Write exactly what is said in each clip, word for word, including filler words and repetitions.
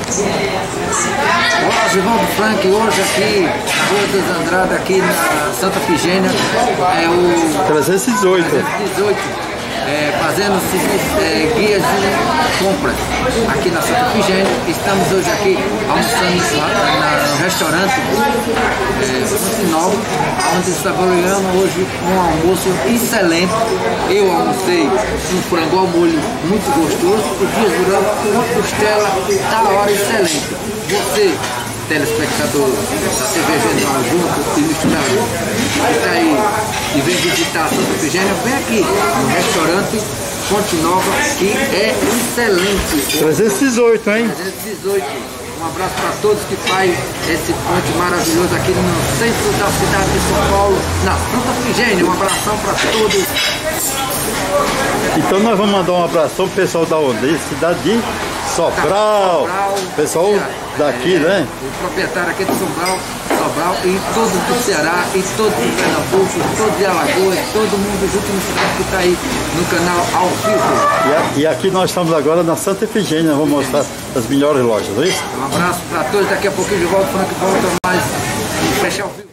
Olá, Givaldo Frank, hoje aqui, Rua dos Andrade, aqui na Santa Efigênia, é o trezentos e dezoito, trezentos e dezoito é, fazendo é, guias de compras aqui na Santa Efigênia. Estamos hoje aqui almoçando lá na, no restaurante é, Fonte Nova, onde está trabalhando hoje um almoço excelente. Eu almocei um frango ao molho muito gostoso, o dias durante uma costela da hora excelente. Você, telespectador da T V Jornal junto e misturado, que está aí e vem visitar a Santa Efigênia, vem aqui no restaurante Fonte Nova, que é excelente. trezentos e dezoito, hein? trezentos e dezoito. Um abraço para todos que fazem esse ponte maravilhoso aqui no centro da cidade de São Paulo, na Santa Efigênia. Um abração para todos. Então nós vamos mandar um abração pro pessoal da onde? Cidade de Sobral. Sobral, pessoal daqui, é, né? O proprietário aqui de Sobral, Sobral e todos do Ceará, e todos de Pernambuco, todos de Alagoas, todo mundo junto no cidade que está aí no canal ao vivo. E, e aqui nós estamos agora na Santa Efigênia, vamos mostrar as melhores lojas, não é isso? Um abraço para todos, daqui a pouquinho de volta, Frank volta mais e fecha ao vivo.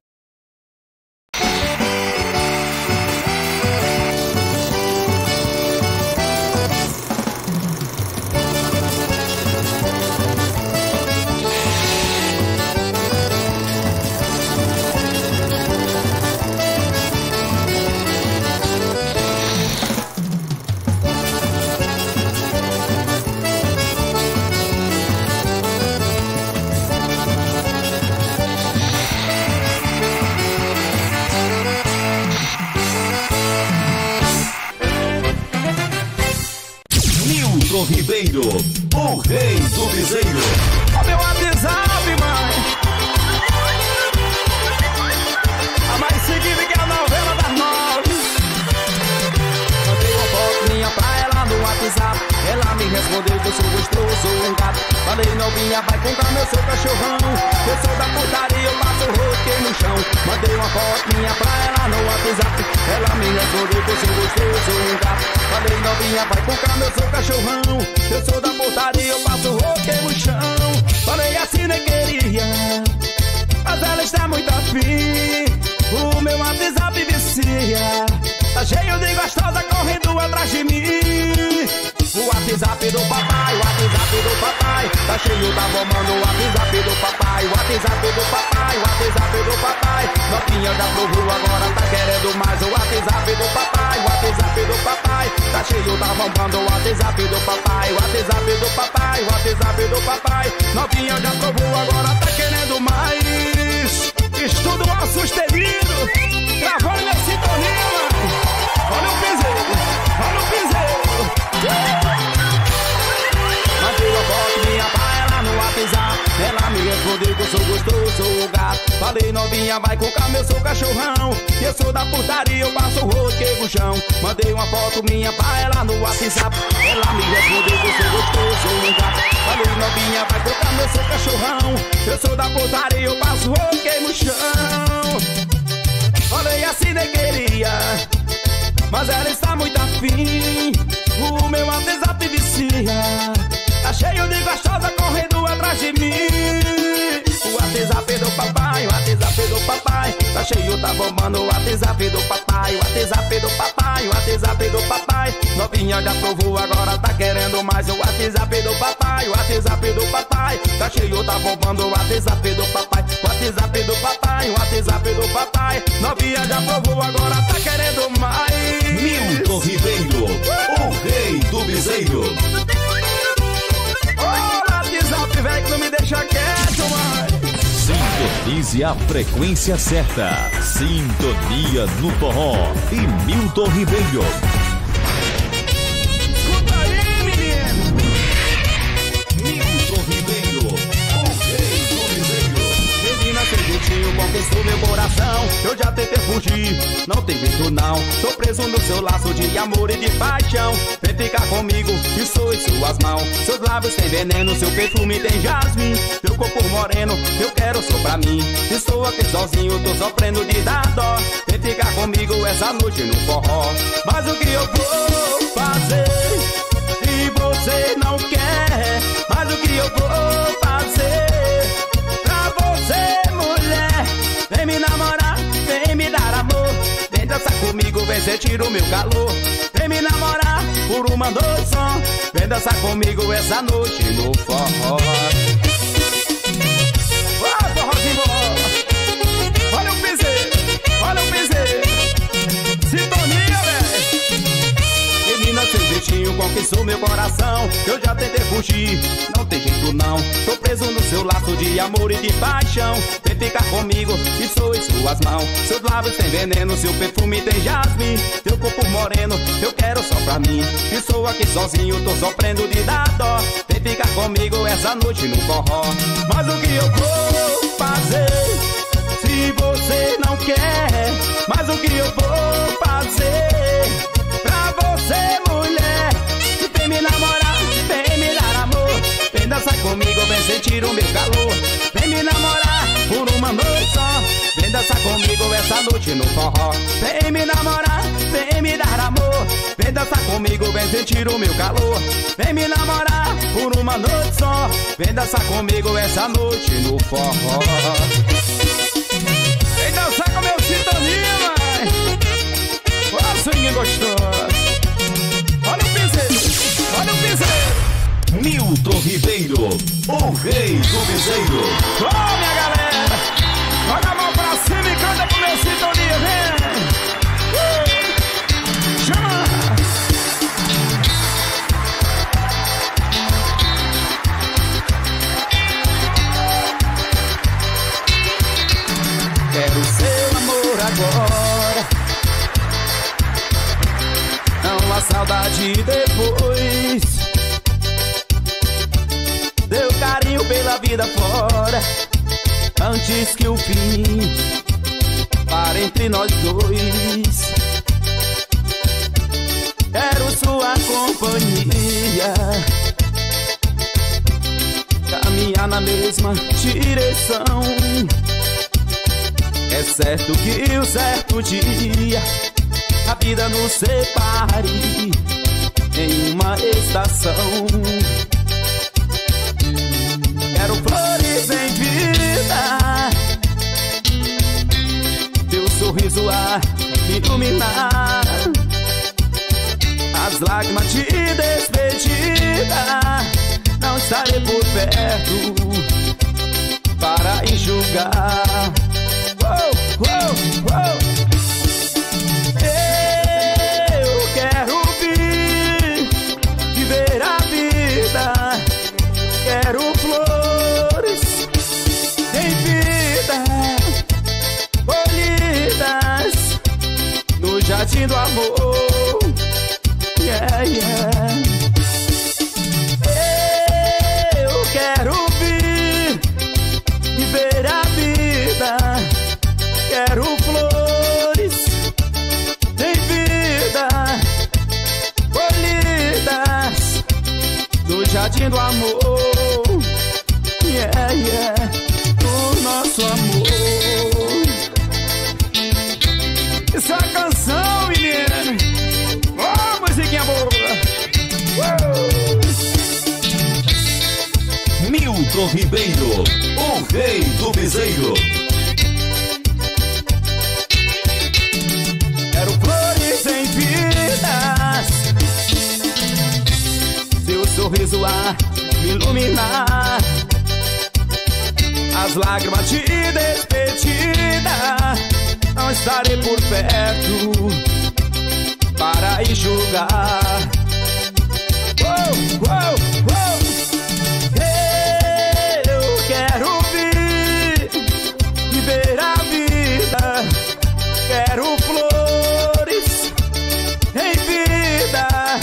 Ribeiro, o rei do piseiro. Ó meu WhatsApp, mãe, a mais seguida que a novela das nove. Mandei uma foto minha pra ela no WhatsApp, ela me respondeu que eu sou gostoso, um gato. Falei, novinha, vai comprar meu seu cachorrão, eu sou da putaria, eu passo o rosto no chão. Mandei uma foto minha pra ela no WhatsApp, ela me respondeu que eu sou gostoso, um gato. Falei, novinha, vai comprar meu seu cachorrão, eu sou da putaria, eu passo o rosto no chão. Falei assim, nem queria, mas ela está muito afim. O meu WhatsApp vicia, tá cheio de gostosa correndo atrás de mim. O WhatsApp do papai, o WhatsApp do papai, tá cheio da bomando. O WhatsApp do papai, o WhatsApp do papai, o WhatsApp do papai. Novinha já provou, agora tá querendo mais. O WhatsApp do papai, o WhatsApp do papai, tá cheio da bombando. O WhatsApp do papai, o WhatsApp do papai, o WhatsApp do papai. Novinha já provou, agora tá querendo mais. Estudo assustenido, gravando minha sintonia, mano. Olha o piseiro, olha o piseiro. Mandei uma foto minha pra ela no WhatsApp, ela me respondeu que eu sou gostoso, sou o gato. Falei, novinha, vai comprar meu seu cachorrão, que eu sou da putaria, eu passo o rosto no chão. Mandei uma foto minha pra ela no WhatsApp, ela me respondeu que eu sou gostoso, sou um gato. Falei, novinha, vai comprar meu seu cachorrão, eu sou da putaria, eu passo o rosto no chão. Falei assim, nem queria, mas ela está muito afim. O meu WhatsApp vicia, tá cheio de gostosa correndo atrás de mim. O WhatsApp do papai, o WhatsApp do papai, tá cheio, tá bombando. O WhatsApp do papai, o WhatsApp do papai, o WhatsApp do papai. Novinha já provou, agora tá querendo mais. O WhatsApp do papai, o WhatsApp do papai, tá cheio, tá bombando. O WhatsApp do papai, o WhatsApp do papai, o WhatsApp do papai. Novinha já provou, agora tá querendo mais. Milton Ribeiro, o rei do piseiro. Ô, WhatsApp, velho, que não me deixa quieto, mãe. Sintonize a frequência certa. Sintonia no forró e Milton Ribeiro. Escuta aí, menino. Milton Ribeiro, o rei do piseiro. Menina, seu jeitinho conquistou meu coração. Eu já tentei fugir, não tem jeito não. Tô preso no seu laço de amor e de paixão. Vem ficar comigo e sou em suas mãos. Seus lábios têm veneno, seu perfume tem jasmim. Teu corpo moreno, eu quero só pra mim. Estou aqui sozinho, tô sofrendo de dar dó. Vem ficar comigo essa noite no forró. Mas o que eu vou fazer? E você não quer. Mas o que eu vou fazer? vem sentir o meu calor. Vem me namorar por uma noite só. Vem dançar comigo essa noite no forró. Vai, forrozinho bom. Olha o piseiro, olha o piseiro. Sintonia, velho. Menina, seu jeitinho conquistou meu coração. Eu já tentei fugir, não tem jeito não. Tô preso no seu laço de amor e de paixão. Vem ficar comigo e sou em suas mãos. Seus lábios têm veneno, seu perfume tem jasmim. Seu corpo moreno, eu quero só pra mim. E sou aqui sozinho, tô sofrendo de dar dó. Vem ficar comigo essa noite no forró. Mas o que eu vou fazer se você não quer? Mas o que eu vou fazer pra você, mulher? Vem me namorar, vem me dar amor. Vem dançar comigo, vem sentir o meu calor. Vem me namorar por uma noite só. Vem dançar comigo essa noite no forró. Vem me namorar, vem me dar amor. Vem dançar comigo, vem sentir o meu calor. Vem me namorar por uma noite só. Vem dançar comigo essa noite no forró. Vem dançar com meu sintonia, mãe. Olha o swing gostoso. Olha o piseiro, olha o piseiro. Milton Ribeiro, o rei do piseiro. Ô, oh, minha galera, joga a mão pra cima e canta pro meu sintonia, vem. Uh, chama. Quero seu amor agora, não há saudade depois. Deu carinho pela vida fora, antes que o fim pare entre nós dois. Quero sua companhia, caminhar na mesma direção. É certo que o certo dia a vida nos separe em uma estação. Quero flores em vida, teu sorriso a me iluminar, as lágrimas de despedida. Não estarei por perto para enxugar. Oh, oh, oh. Eu quero vir, viver a vida. Quero flores em vida, colhidas no jardim do amor. Yeah, yeah. Eu quero vir, viver a vida. Quero flores em vida, colhidas no jardim do amor. Yeah, yeah, o nosso amor. Isso é uma canção, menina. Oh, musiquinha boa. Uou. Milton Ribeiro, o rei do piseiro. Quero flores em vidas, seu sorriso a me iluminar, as lágrimas de despedida. Não estarei por perto para enxugar. Oh, oh, oh. Eu quero vir, viver a vida. Quero flores em vida,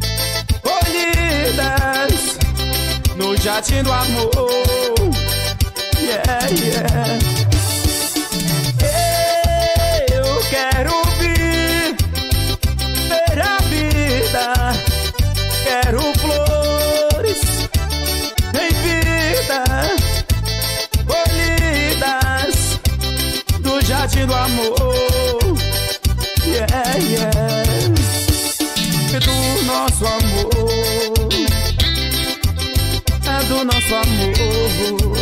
colhidas no jardim do amor. Yeah, yeah. Eu quero vir, ver a vida. Quero flores em vida, colhidas do jardim do amor. Yeah, yeah. Do nosso amor, é do nosso amor.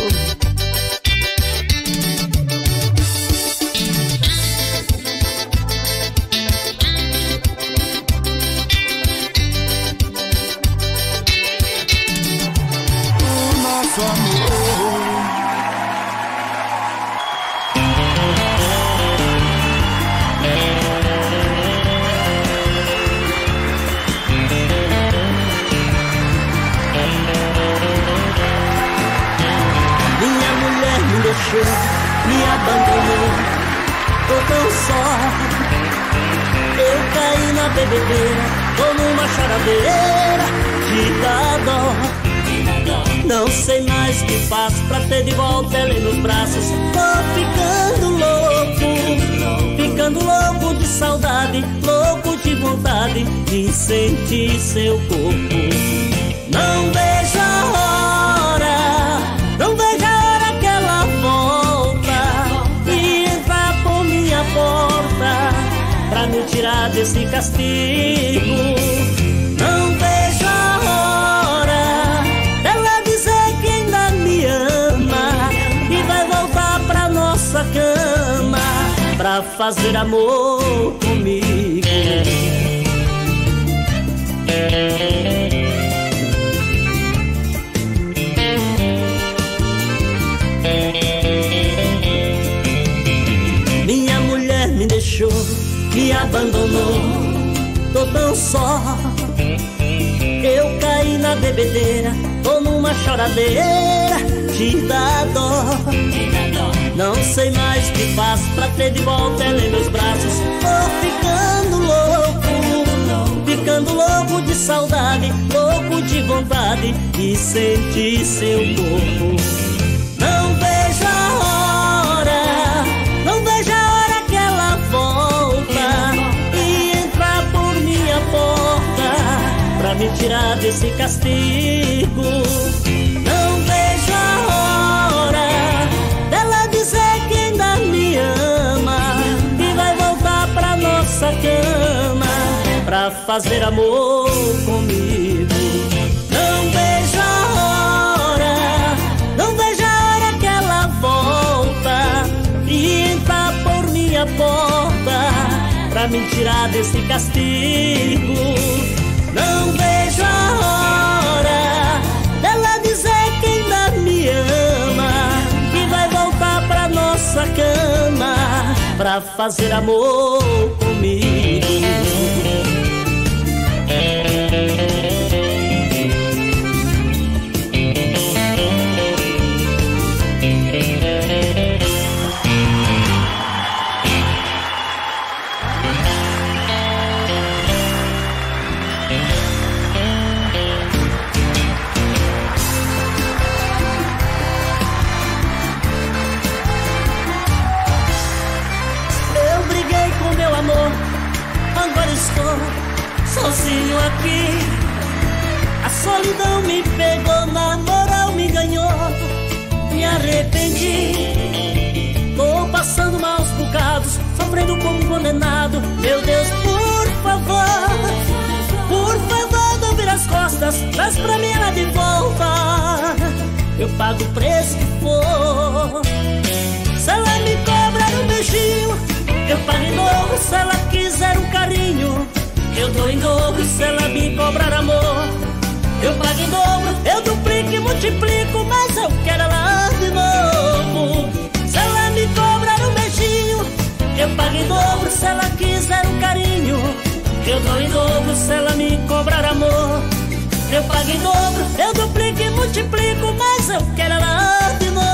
deixou, me abandonou, tô tão só. Eu caí na bebedeira, tô numa choradeira de dar dó. Não sei mais o que faço pra ter de volta ela em meus braços. Tô ficando louco, ficando louco de saudade, louco de vontade de sentir seu corpo. Não vejo a hora, não vejo a hora que ela volta e entrar por minha porta pra me tirar desse castigo. Não vejo a hora dela dizer que ainda me ama e vai voltar pra nossa cama pra fazer amor comigo. Minha mulher me deixou, me abandonou, tô tão só. Eu caí na bebedeira, tô numa choradeira de dar dó. Não sei mais o que faço pra ter de volta ela em meus braços. Tô ficando louco, ficando louco de saudade, louco de vontade de sentir seu corpo. Não vejo a hora, não vejo a hora que ela volta e entrar por minha porta pra me tirar desse castigo. Não vejo a hora dela dizer que ainda me ama e vai voltar pra nossa cama pra fazer amor comigo. Não vejo a hora, não vejo a hora que ela volta e entrar por minha porta pra me tirar desse castigo. Não vejo a hora dela dizer que ainda me ama e vai voltar pra nossa cama pra fazer amor comigo. Agora estou sozinho aqui. A solidão me pegou, na moral me ganhou. Me arrependi, tô passando maus bocados, sofrendo como um condenado. Meu Deus, por favor, por favor, não vira as costas, traz pra mim ela de volta. Eu pago o preço que for. Se ela me cobrar um beijinho, eu pago em dobro. Se ela quiser um carinho, eu dou em dobro. Se ela me cobrar amor, eu pago em dobro. Eu duplico e multiplico, mas eu quero ela de novo. Se ela me cobrar um beijinho, eu pago em dobro. Se ela quiser um carinho, eu dou em dobro. Se ela me cobrar amor, eu pago em dobro. Eu duplico e multiplico, mas eu quero ela de novo.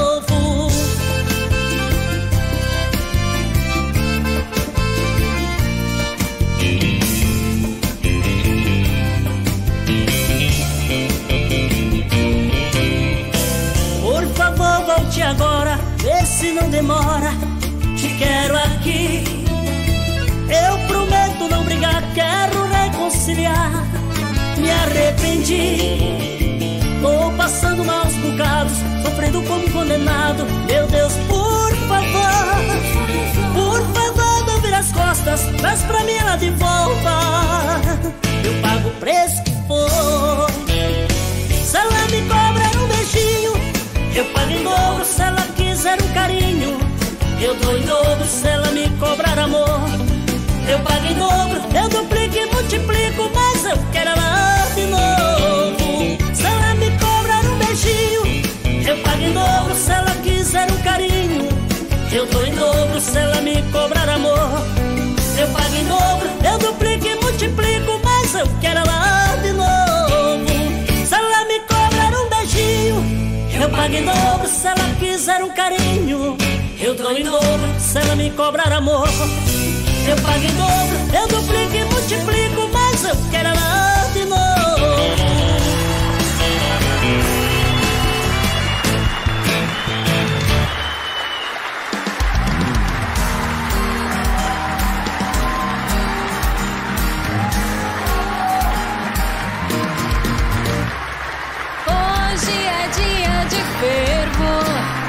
Volte agora, vê se não demora. Te quero aqui. Eu prometo não brigar, quero reconciliar. Me arrependi, tô passando maus bocados, sofrendo como condenado. Meu Deus, por favor, por favor, não vira as costas, traz pra mim ela de volta. Eu pago o preço que for. Se ela me cobrar um beijinho, eu pago em dobro. Se ela quiser um carinho, eu dou em dobro. Se ela me cobrar amor, eu pago em dobro. Eu duplico e multiplico, mas eu quero ela de novo. Se ela me cobrar um beijinho, eu pago em dobro. Se ela quiser um carinho, eu dou em dobro. Se ela me cobrar amor, eu pago em dobro. Eu duplico e multiplico, mas eu quero ela de novo. Se ela me cobrar um beijinho, eu pago em dobro. Se ela quiser fizer um carinho, eu dou em dobro. Se ela me cobrar amor, eu pago em dobro. Eu duplico e multiplico, mas eu quero ela de novo. Hoje é dia de fervo,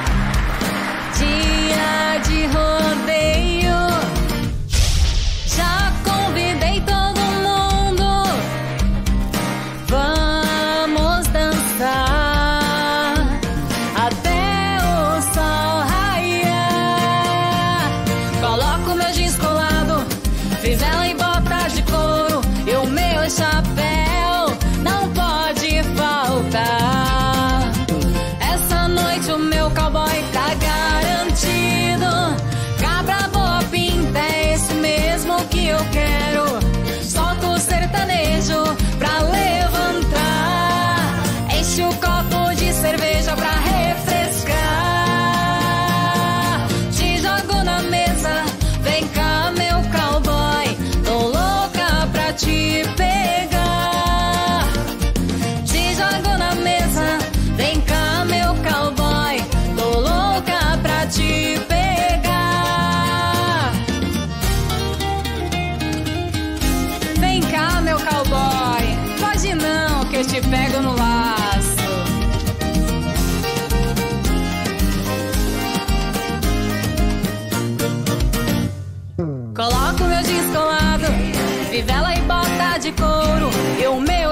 dia de rodeio. Já convidei todo mundo, vamos dançar até o sol raiar. Coloco meu jeans colado, fivela e botas de couro, e o meu chapéu não pode faltar. Essa noite o meu cowboy tá garantido. Cabra boa pinta, é esse mesmo que eu quero. Solta o sertanejo pra levantar. Enche o copo de cerveja pra refrescar. Te jogo na mesa, vem cá meu cowboy, tô louca pra te pegar. Te jogo na mesa, vem cá meu cowboy, tô louca pra te pegar. Vem cá meu cowboy, pode não que eu te pego no laço. Coloco meu jeans colado, fivela e bota de couro, e o meu